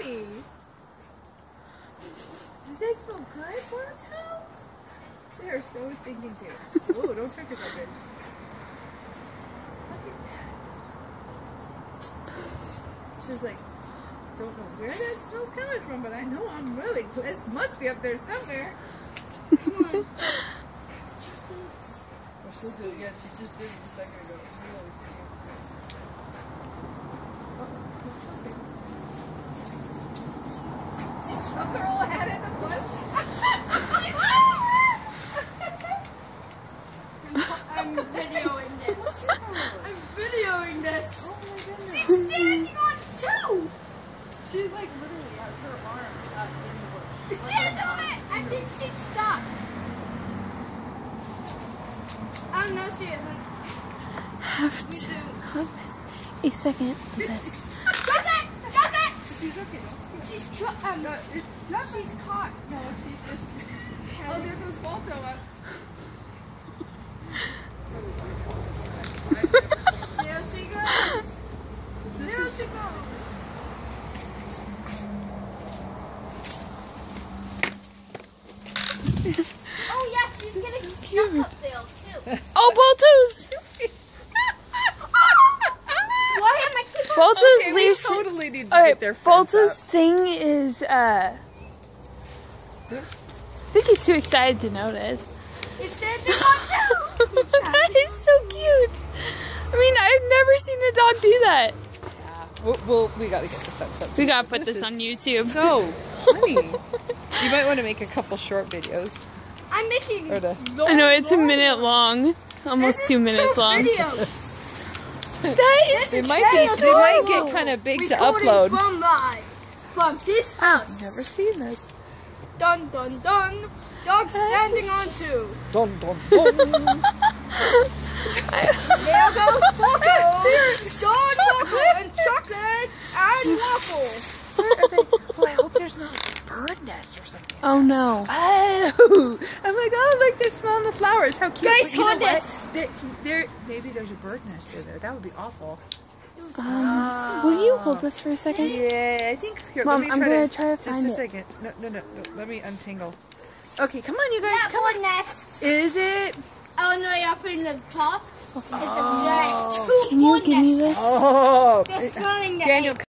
puppy. Does that smell good, Bonto? They are so stinking cute. Oh, don't trick yourself, baby. Look at that. She's like, don't know where that smell's coming from, but I know I'm really close. It must be up there somewhere. Come on. Chocolates. Oh, she'll do it. Yeah, she just did it a second ago. It's really cute. She shoves her whole head in the bush. I'm videoing this. I'm videoing this. Oh my goodness. She's standing on two. She like literally has her arm in the bush. She has it. I think she's stuck. Oh no, she isn't. Have to miss a second of this. Drop it! Drop it! She's okay. She's she's caught. No, she's just. Oh, there goes Balto up. There she goes. There she goes. Oh yeah, she's getting stuck up there too. Oh, Balto's! Why am I keep on? Balto's Okay, leaves. we totally need to Alright, get their friends Balto's up. thing is, I think he's too excited to notice. It's standing on two. That is so cute. I mean, I've never seen a dog do that. Yeah. We gotta get this up. We gotta put this on YouTube. So funny. You might want to make a couple short videos. I'm making. I know it's a minute long, almost 2 minutes long. That is They might get kind of big to upload. From this house. Never seen this. Dun dun dun. Dog standing on two. Dun dun dun. There goes Waffle. Dog Waffle and chocolate and waffle. Oh, I hope there's not a bird nest or something. Oh no. Oh my god, like they're smelling the flowers. How cute. Guys, But you know hold what? this. Maybe there's a bird nest in there. That would be awful. Will you hold this for a second? Yeah, I think. Here, Mom, let me I'm gonna try to just find a it. second. No. Let me untangle. Okay, come on, you guys. That Come on. one nest. Is it? Oh no, up in the top. It's a two Can you give me nest. this? Oh. They're smelling the Daniel. eggs.